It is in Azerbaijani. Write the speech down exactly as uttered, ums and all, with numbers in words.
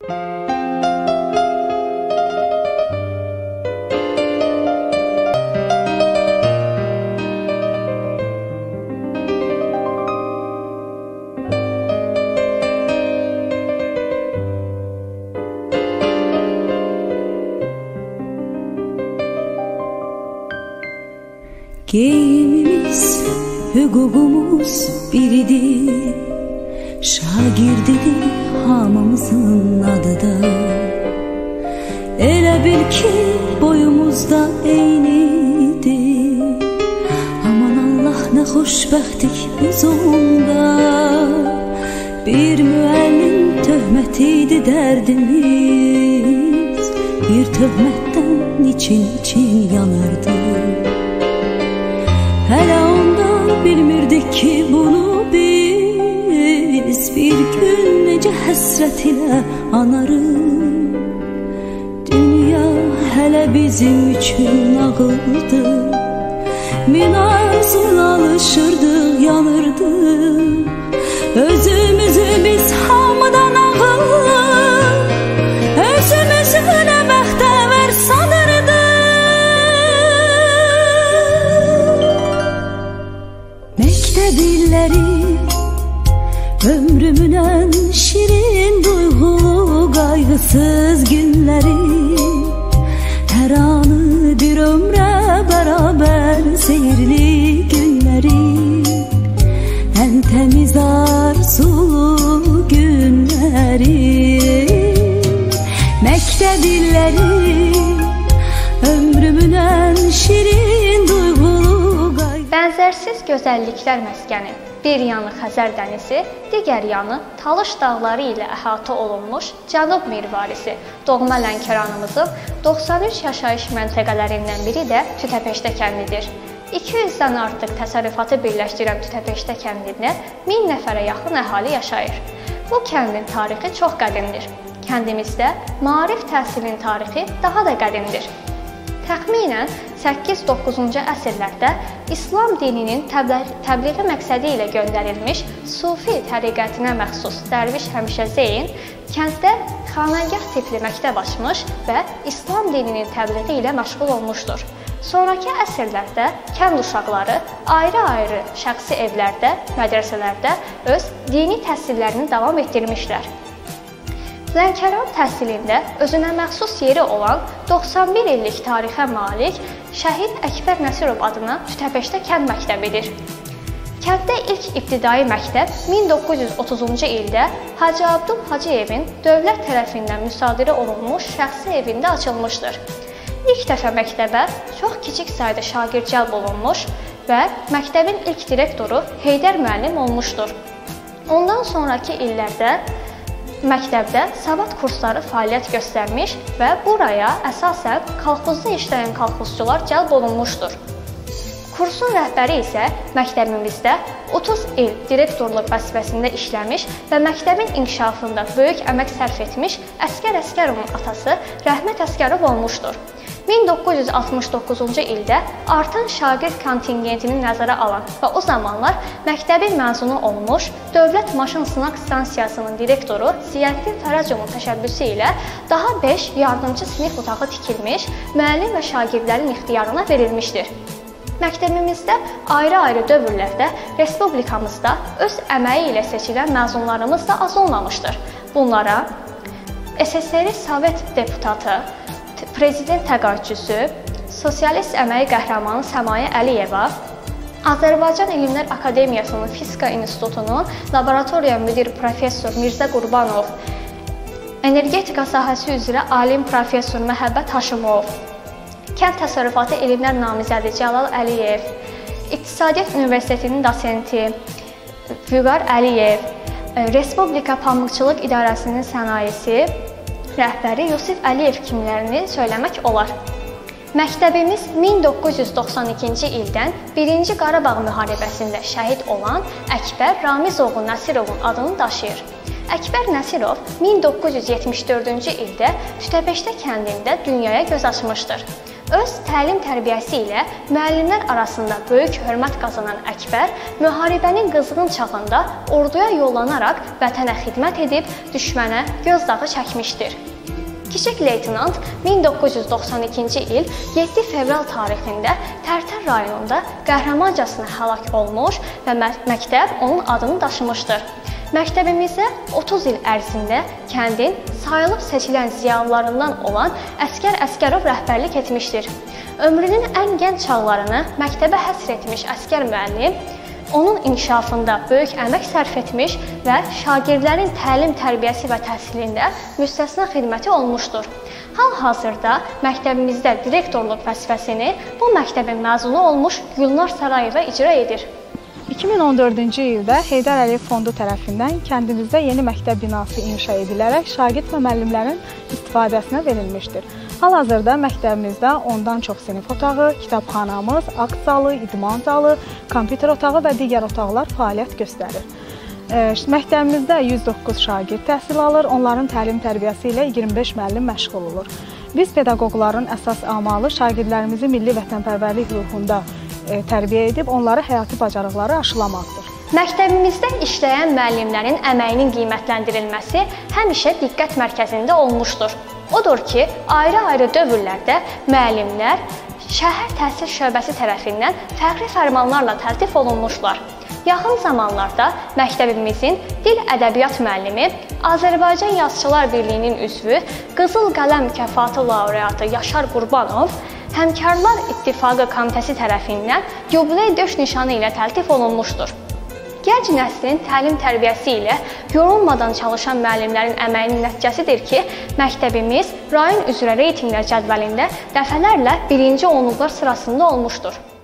Geyimimiz, hüququmuz biridir, şagirdidir hamımızın adı da. Elə bil ki boyumuzda eynidir, aman Allah nə xoşbəxtlik biz onda. Bir müəllim töhmətiydi dərdimiz, bir töhmətdən için-için yanırdı. Hələ onda bilmirdik ki bunu biz, bir gün necə həsrət ilə anarıq. Dünya hələ bizim üçün ağıldı, min arzuyla alışırdıq, yanırdıq. Özümüzü biz hamıdan ağıllı, özümüzü nə bəxtəvər sanırdıq. Məktəb illəri, ömrümün ən şirin duyğulu qayğısız günləri, hər anı bir ömrə bərabər seyirli günləri, ən təmiz arzulu günləri. Məktəb illəri, ömrümün ən şirin duyğulu qayğısız. Bənzərsiz gözəlliklər məskəni, bir yanı Xəzər dənizi, digər yanı Talış dağları ilə əhatə olunmuş Cənub mirvarisi, doğma Lənkəranımızın doxsan üç yaşayış məntəqələrindən biri də Tütəpeşdə kəndidir. iki yüzdən artıq təsərrüfatı birləşdirən Tütəpeşdə kəndində min nəfərə yaxın əhali yaşayır. Bu kəndin tarixi çox qədimdir. Kəndimizdə maarif təhsilinin tarixi daha da qədimdir. Təxminən səkkiz doqquzuncu əsrlərdə İslam dininin təbliği məqsədi ilə göndərilmiş Sufi təriqətinə məxsus Dərviş Həmişə Zeyn kənddə xanəgah tipli məktəb açmış və İslam dininin təbliği ilə məşğul olmuşdur. Sonrakı əsrlərdə kənd uşaqları ayrı-ayrı şəxsi evlərdə, mədrəsələrdə öz dini təhsillərini davam etdirmişlər. Lənkəran təhsilində özünə məxsus yeri olan doxsan bir illik tarixə malik Şəhid Əkbər Nəsirov adına Tütəpeşdə kənd məktəbidir. Kənddə ilk ibtidai məktəb min doqquz yüz otuzuncu ildə Hacı Abdul Hacıyevin dövlət tərəfindən müsadirə olunmuş şəxsi evində açılmışdır. İlk dəfə məktəbə çox kiçik sayda şagird cəlb olunmuş və məktəbin ilk direktoru Heydər müəllim olmuşdur. Ondan sonraki illərdə məktəbdə savad kursları fəaliyyət göstərmiş və buraya əsasən kolxozda işləyən kolxozçular cəlb olunmuşdur. Kursun rəhbəri isə məktəbimizdə otuz il direktorluq vəzifəsində işləmiş və məktəbin inkişafında böyük əmək sərf etmiş Əsgər Əsgərovun atası Rəhmət Əsgərov olmuşdur. min doqquz yüz altmış doqquzuncu ildə artan şagird kontingentini nəzərə alan və o zamanlar məktəbin məzunu olmuş Dövlət Maşın Sınaq Stansiyasının direktoru Ziyəddin Fərəcovun təşəbbüsü ilə daha beş yardımcı sinif otağı tikilmiş, müəllim və şagirdlərin ixtiyarına verilmişdir. Məktəbimizdə ayrı-ayrı dövrlərdə respublikamızda öz əməyi ilə seçilən məzunlarımız da az olmamışdır. Bunlara S S R Sovet deputatı, prezident təqaüdçüsü, sosialist əməyi qəhrəmanı Səmayə Əliyeva, Azərbaycan Elmlər Akademiyasının Fizika İnstitutunun laboratoriya müdiri professor Mirzə Qurbanov, energetika sahəsi üzrə alim professor Məhəbbət Haşimov, Kənd Təsərrüfatı Elmlər namizədi Cəlal Əliyev, İqtisadiyyat Universitetinin dosenti Vüqar Əliyev, Respublika Pamıqçılıq İdarəsinin sənayesi rəhbəri Yusif Əliyev kimlərini söyləmək olar. Məktəbimiz min doqquz yüz doxsan ikinci ildən birinci Qarabağ müharibəsində şəhid olan Əkbər Ramizoğlu Nəsirovun adını daşıyır. Əkbər Nəsirov min doqquz yüz yetmiş dördüncü ildə Tütəpeşdə kəndində dünyaya göz açmışdır. Öz təlim tərbiyəsi ilə müəllimlər arasında böyük hörmət qazanan Əkbər müharibənin qızğın çağında orduya yollanaraq vətənə xidmət edib düşmənə gözdağı çəkmişdir. Kiçik leytenant min doqquz yüz doxsan ikinci il yeddi fevral tarixində Tərtər rayonunda qəhrəmancasına həlak olmuş və məktəb onun adını daşımışdır. Məktəbimizdə otuz il ərzində kəndin sayılıb seçilən ziyalılarından olan Əsgər Əsgərov rəhbərlik etmişdir. Ömrünün ən gənc çağlarını məktəbə həsr etmiş Əsgər müəllim, onun inkişafında böyük əmək sərf etmiş və şagirdlərin təlim, tərbiyəsi və təhsilində müstəsna xidməti olmuşdur. Hal-hazırda məktəbimizdə direktorluq vəzifəsini bu məktəbin məzunu olmuş Gülnar Sarayeva icra edir. iki min on dördüncü ildə Heydər Əliyev Fondu tərəfindən kəndimizdə yeni məktəb binası inşa edilərək şagird və müəllimlərin istifadəsinə verilmişdir. Hal-hazırda məktəbimizdə ondan çox sinif otağı, kitabxanamız, akt zalı, idman zalı, kompüter otağı və digər otaqlar fəaliyyət göstərir. Məktəbimizdə yüz doqquz şagird təhsil alır, onların təlim tərbiyəsi ilə iyirmi beş müəllim məşğul olur. Biz pedaqoqların əsas amalı şagirdlərimizi milli vətənpərvərlik ruhunda tərbiyə edib onları həyati bacarıqları aşılamaqdır. Məktəbimizdə işləyən müəllimlərin əməyinin qiymətləndirilməsi həmişə diqqət mərkəzində olmuşdur. Odur ki, ayrı-ayrı dövrlərdə müəllimlər şəhər təhsil şöbəsi tərəfindən fərqli fərmanlarla təltif olunmuşlar. Yaxın zamanlarda məktəbimizin dil ədəbiyyat müəllimi, Azərbaycan Yazıçılar Birliyinin üzvü, Qızıl Qələm mükafatı laureatı Yaşar Qurbanov, Həmkarlar İttifaqı Komitəsi tərəfindən yubiley döş nişanı ilə təltif olunmuşdur. Gənc nəslin təlim tərbiyəsi ilə yorulmadan çalışan müəllimlərin əməyinin nəticəsidir ki, məktəbimiz rayon üzrə reytinqlər cədvəlində dəfələrlə birinci onluqlar sırasında olmuşdur.